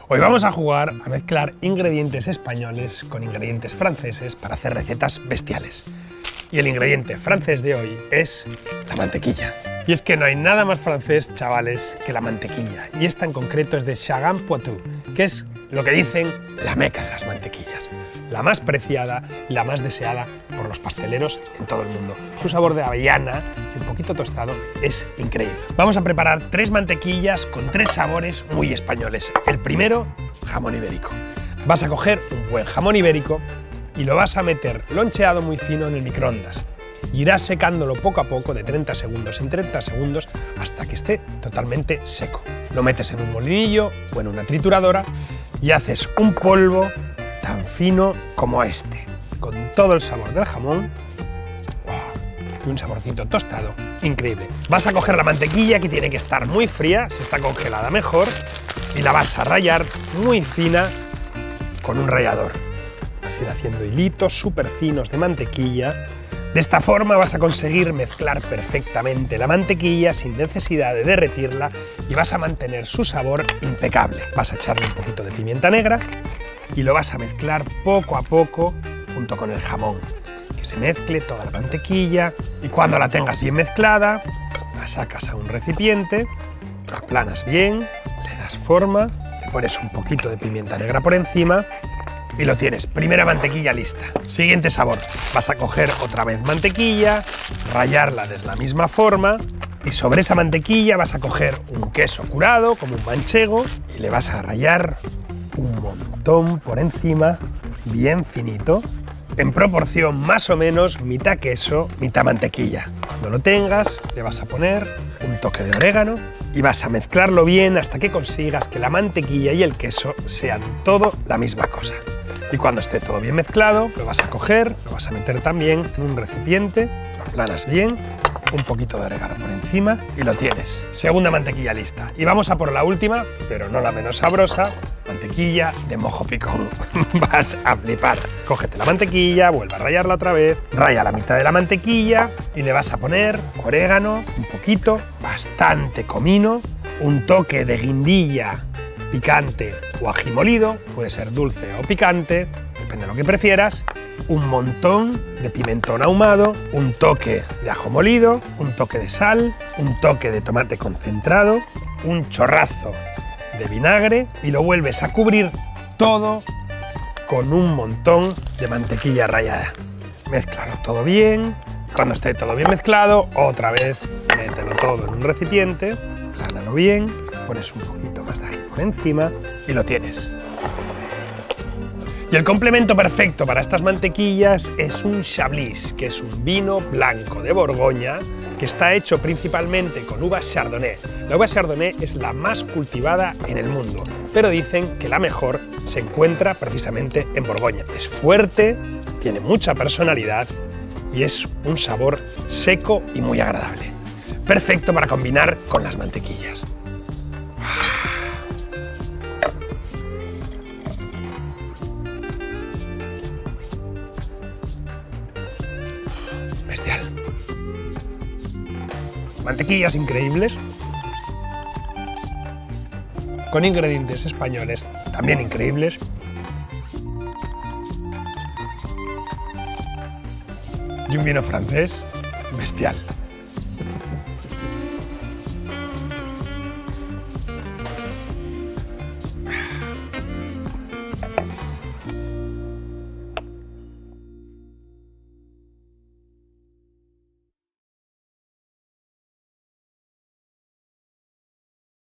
Hoy vamos a jugar a mezclar ingredientes españoles con ingredientes franceses para hacer recetas bestiales. Y el ingrediente francés de hoy es la mantequilla. Y es que no hay nada más francés, chavales, que la mantequilla. Y esta en concreto es de Chagrin-Poitou, que es lo que dicen la meca de las mantequillas. La más preciada y la más deseada por los pasteleros en todo el mundo. Su sabor de avellana y un poquito tostado es increíble. Vamos a preparar 3 mantequillas con 3 sabores muy españoles. El primero, jamón ibérico. Vas a coger un buen jamón ibérico y lo vas a meter loncheado muy fino en el microondas. Irás secándolo poco a poco de 30 segundos en 30 segundos hasta que esté totalmente seco. Lo metes en un molinillo o en una trituradora y haces un polvo tan fino como este, con todo el sabor del jamón. ¡Wow! Y un saborcito tostado increíble. Vas a coger la mantequilla, que tiene que estar muy fría, si está congelada mejor, y la vas a rallar muy fina con un rallador. Vas a ir haciendo hilitos súper finos de mantequilla. De esta forma vas a conseguir mezclar perfectamente la mantequilla sin necesidad de derretirla y vas a mantener su sabor impecable. Vas a echarle un poquito de pimienta negra y lo vas a mezclar poco a poco junto con el jamón. Que se mezcle toda la mantequilla y cuando la tengas bien mezclada, la sacas a un recipiente, la aplanas bien, le das forma, le pones un poquito de pimienta negra por encima y lo tienes. Primera mantequilla lista. Siguiente sabor. Vas a coger otra vez mantequilla, rallarla de la misma forma y sobre esa mantequilla vas a coger un queso curado, como un manchego, y le vas a rallar un montón por encima, bien finito, en proporción más o menos mitad queso, mitad mantequilla. Cuando lo tengas, le vas a poner un toque de orégano y vas a mezclarlo bien hasta que consigas que la mantequilla y el queso sean todo la misma cosa. Y cuando esté todo bien mezclado, lo vas a coger, lo vas a meter también en un recipiente, lo aplanas bien, un poquito de orégano por encima y lo tienes. Segunda mantequilla lista. Y vamos a por la última, pero no la menos sabrosa, mantequilla de mojo picón. Vas a flipar. Cógete la mantequilla, vuelve a rallarla otra vez, raya la mitad de la mantequilla y le vas a poner orégano, un poquito, bastante comino, un toque de guindilla picante o ají molido, puede ser dulce o picante, depende de lo que prefieras, un montón de pimentón ahumado, un toque de ajo molido, un toque de sal, un toque de tomate concentrado, un chorrazo de vinagre y lo vuelves a cubrir todo con un montón de mantequilla rallada. Mézclalo todo bien. Cuando esté todo bien mezclado, otra vez mételo todo en un recipiente, rálalo bien, pones un poquito más de ají por encima y lo tienes. Y el complemento perfecto para estas mantequillas es un Chablis, que es un vino blanco de Borgoña que está hecho principalmente con uvas Chardonnay. La uva Chardonnay es la más cultivada en el mundo, pero dicen que la mejor se encuentra precisamente en Borgoña. Es fuerte, tiene mucha personalidad y es un sabor seco y muy agradable. Perfecto para combinar con las mantequillas. Bestial. Mantequillas increíbles, con ingredientes españoles también increíbles. Y un vino francés bestial.